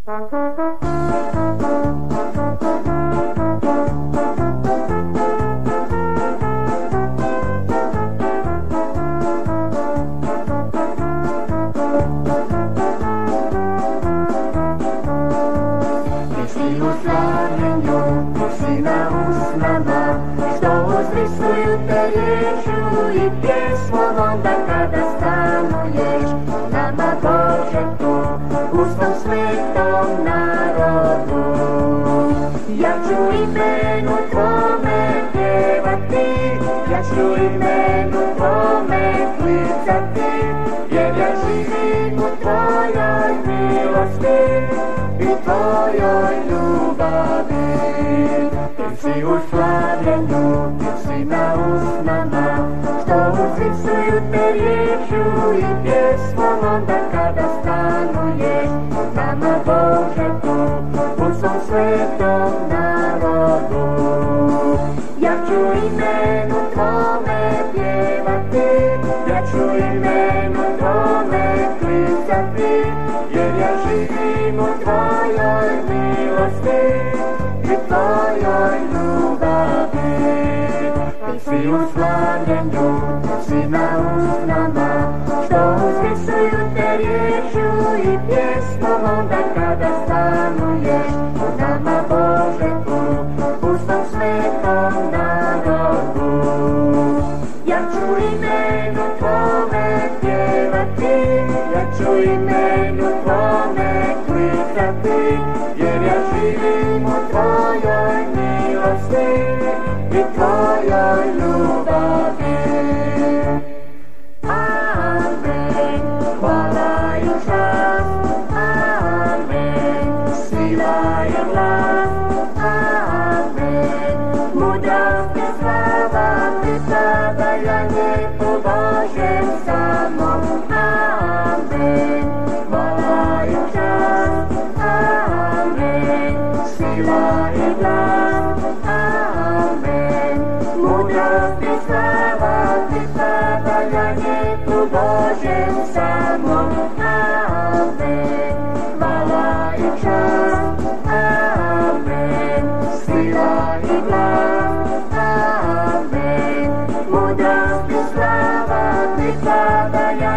I pjesmom onda kada stanuješ nama Bože tu u svom svetom narodu. Ja ću imenu Tvome pjevati, ja ću imenu Tvome klicati, jer ja živim u Tvojoj milosti i Tvojoj ljubavi. Ti si u slavljenju, ti si na usnama, što uzvisuju te riječu i pjesmom onda kada stanuješ nama Bože tu u svom svetom narodu. Ja ću imenu Tvome pjevati, ja ću imenu Tvome klicati, jer ja živim u Tvojoj milosti i Tvojoj ljubavi. Ti si u slavljenju, ti si na usnama, što uzvisuju te riječu i pjesmom onda kada stanuješ nama Bože tu u svom svetom narodu. Ja ću imenu Tvome pjevati, ja ću imenu Tvome klicati, jer ja živim u Tvojoj milosti i Tvojoj ljubavi. Amen, hvala i čast, amen, sila i vlast, amen, mudrost i slava, ti zadajanje u Božem samom, amen, hvala i čast, amen, sila i vlast, amen, mudrost i slava, ti zadajanje u Božem samom, amen, hvala i čast, amen, sila i vlast, amen, mudrost i slava, ti zadajanje